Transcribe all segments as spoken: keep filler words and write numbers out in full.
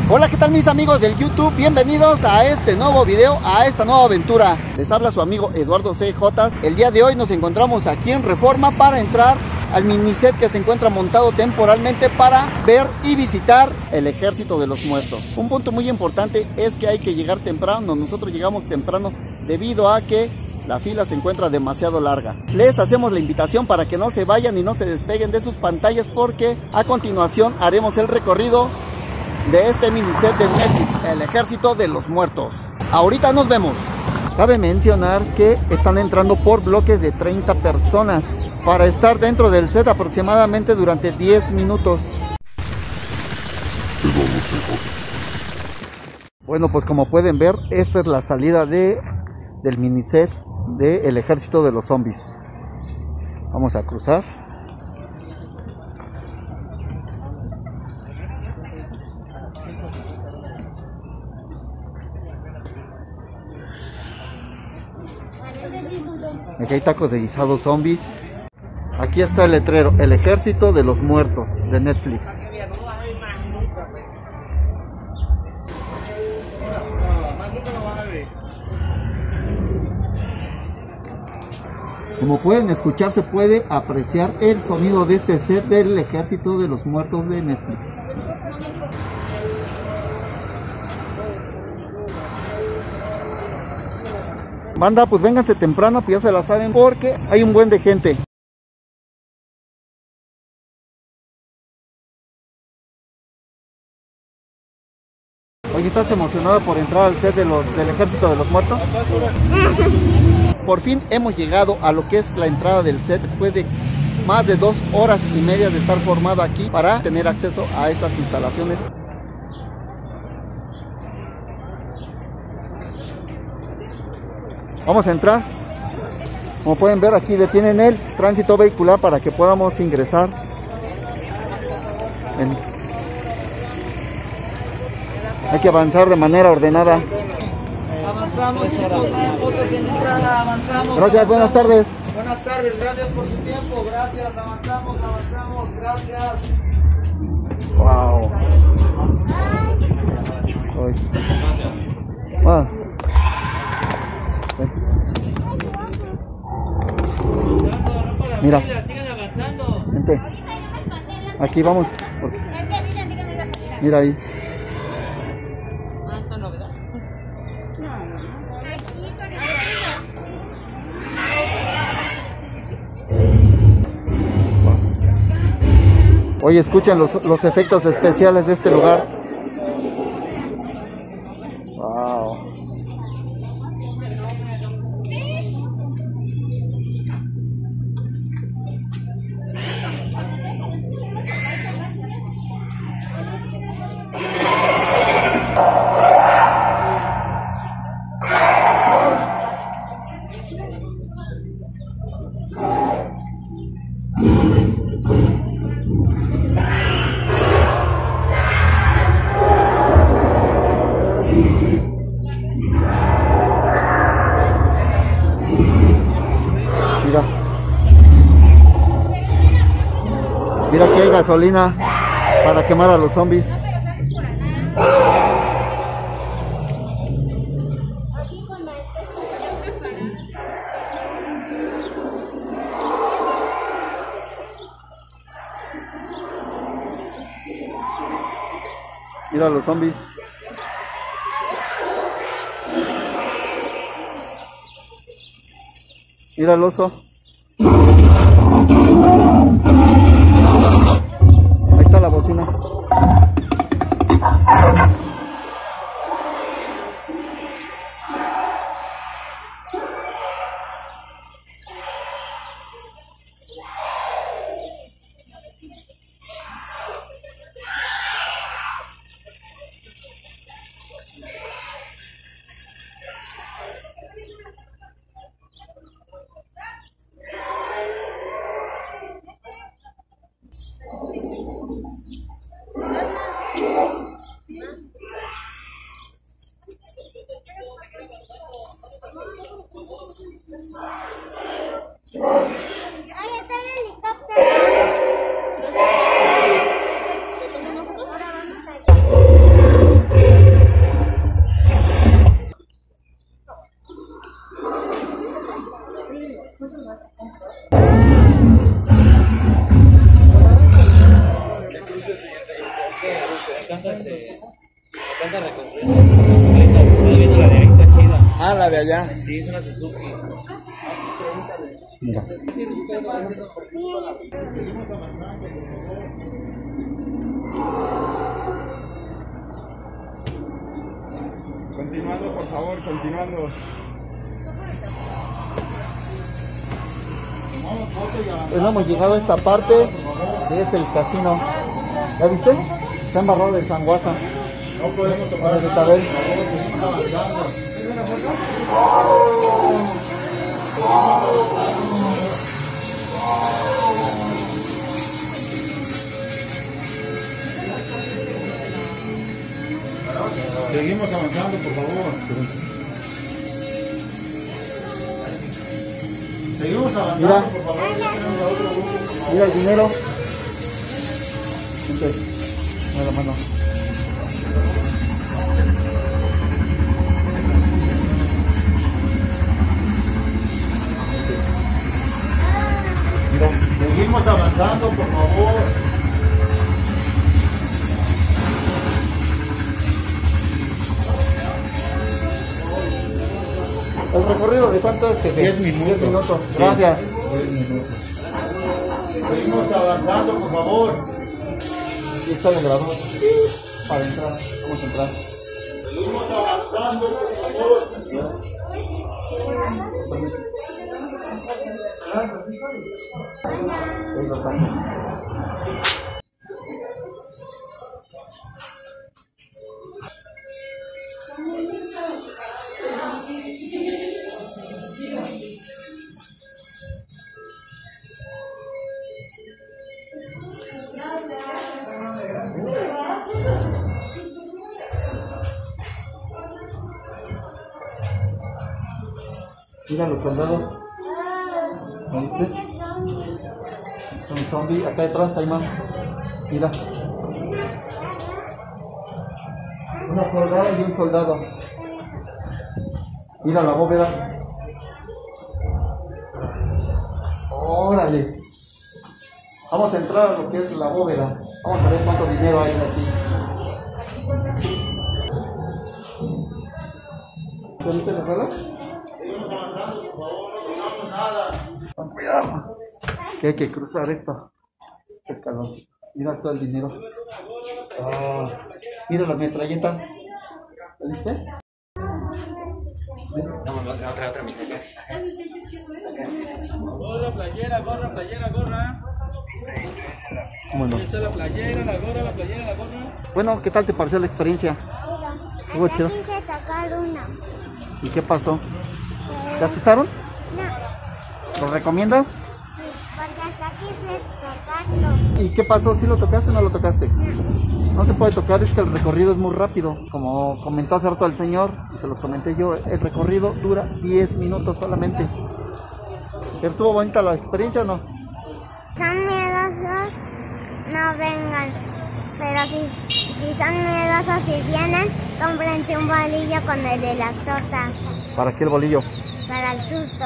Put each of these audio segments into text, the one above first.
Hola, ¿qué tal mis amigos del YouTube? Bienvenidos a este nuevo video, a esta nueva aventura. Les habla su amigo Eduardo C J. El día de hoy nos encontramos aquí en Reforma para entrar al miniset que se encuentra montado temporalmente para ver y visitar el Ejército de los Muertos. Un punto muy importante es que hay que llegar temprano. Nosotros llegamos temprano debido a que la fila se encuentra demasiado larga. Les hacemos la invitación para que no se vayan y no se despeguen de sus pantallas, porque a continuación haremos el recorrido de este miniset de Netflix, el Ejército de los Muertos. Ahorita nos vemos. Cabe mencionar que están entrando por bloques de treinta personas para estar dentro del set aproximadamente durante diez minutos. Bueno, pues como pueden ver, esta es la salida de, del miniset del Ejército de los Zombies. Vamos a cruzar. Aquí hay tacos de guisado zombies. Aquí está el letrero, el Ejército de los Muertos, de Netflix. Como pueden escuchar, se puede apreciar el sonido de este set del Ejército de los Muertos de Netflix. Banda, pues vénganse temprano, pues ya se la saben, porque hay un buen de gente. Oye, ¿estás emocionado por entrar al set de los, del Ejército de los Muertos? Por fin hemos llegado a lo que es la entrada del set, después de más de dos horas y media de estar formado aquí para tener acceso a estas instalaciones. Vamos a entrar. Como pueden ver, aquí detienen el tránsito vehicular para que podamos ingresar. Ven. Hay que avanzar de manera ordenada. Avanzamos, chicos, fotos en entrada, avanzamos. Gracias, buenas tardes. Buenas tardes, gracias por su tiempo, gracias, avanzamos, avanzamos, gracias. Wow. Gracias. Más. Mira, gente, aquí vamos. Mira ahí. Oye, escuchen los, los efectos especiales de este lugar. Wow. Mira, mira, aquí hay gasolina para quemar a los zombies. Mira los zombies. Mira el oso. Ahí está la bocina. falta reconstruir. Estás viendo la de ahí, está chida. Ah, la de allá. Sí, es una Suzuki. Mira. Continuando, por favor, continuando. Pues no hemos llegado a esta parte, que es el casino. ¿Ya viste? Está embarrado de sanguaza. No podemos tomar Ahora se está bien. Seguimos avanzando, por favor. Seguimos avanzando, Mira. por favor. Mira el dinero. Vente. Dame la mano. Mira, seguimos avanzando, por favor. ¿El recorrido de cuánto es, jefe? diez minutos. diez minutos. Gracias. diez minutos. Seguimos avanzando, por favor. Y está el grabador. Para entrar. Vamos a entrar. Seguimos avanzando, por favor. Ahí lo saco. Mira los soldados. ¿Lo viste? Son zombies. Acá detrás hay más. Mira. Una soldada y un soldado. Mira la bóveda. Órale. Vamos a entrar a lo que es la bóveda. Vamos a ver cuánto dinero hay aquí. ¿Te viste las alas? Con cuidado. Que hay que cruzar esto. Escalón. Mira todo el dinero. Oh, mira la metralleta. ¿La viste? No, otra, otra, otra, mi caca. Gorra, playera, gorra, playera, gorra. Bueno. Ahí está la playera, la gorra, la playera, la gorra. Bueno, ¿qué tal te pareció la experiencia? Estuvo chido. quise tocar uno. ¿Y qué pasó? ¿Te asustaron? No, ¿Lo recomiendas? sí, porque hasta aquí quise tocarlo. ¿Y qué pasó? ¿Sí lo tocaste o no lo tocaste? No se puede tocar, es que el recorrido es muy rápido. Como comentó hace rato el señor, y se los comenté yo, el recorrido dura diez minutos solamente. ¿Pero estuvo bonita la experiencia o no? Son miedosos, no vengan. Pero si, si son miedosos y vienen, cómprense un bolillo con el de las tortas. ¿Para qué el bolillo? Para el susto.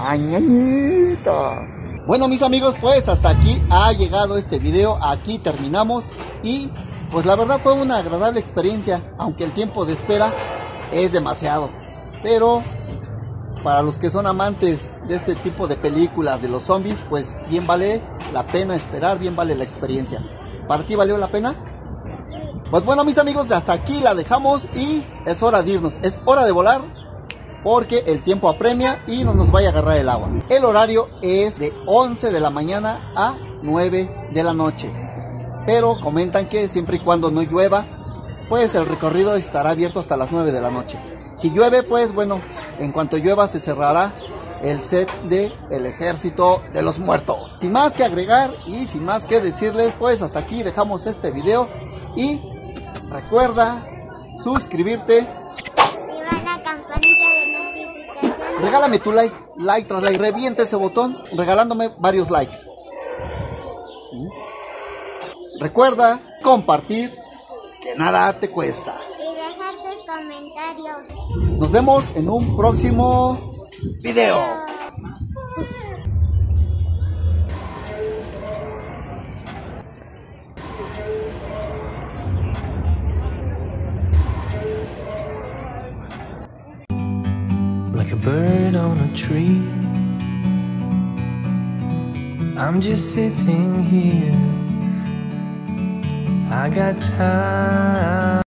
¡Añañita! Bueno, mis amigos, pues hasta aquí ha llegado este video. Aquí terminamos. Y pues la verdad fue una agradable experiencia, aunque el tiempo de espera es demasiado. Pero para los que son amantes de este tipo de películas de los zombies, pues bien vale la pena esperar, bien vale la experiencia. ¿Para ti valió la pena? Pues bueno, mis amigos, hasta aquí la dejamos y es hora de irnos. Es hora de volar porque el tiempo apremia y no nos vaya a agarrar el agua. El horario es de once de la mañana a nueve de la noche. Pero comentan que siempre y cuando no llueva, pues el recorrido estará abierto hasta las nueve de la noche. Si llueve, pues bueno, en cuanto llueva se cerrará el set de El Ejército de los Muertos. Sin más que agregar y sin más que decirles, pues hasta aquí dejamos este video. Y recuerda suscribirte. Activa la campanita de notificación. Regálame tu like, like tras like, revienta ese botón regalándome varios likes. ¿Sí? Recuerda compartir, que nada te cuesta. Y dejar tus comentarios. Nos vemos en un próximo video. like a bird on a tree. I'm just sitting here. I got time.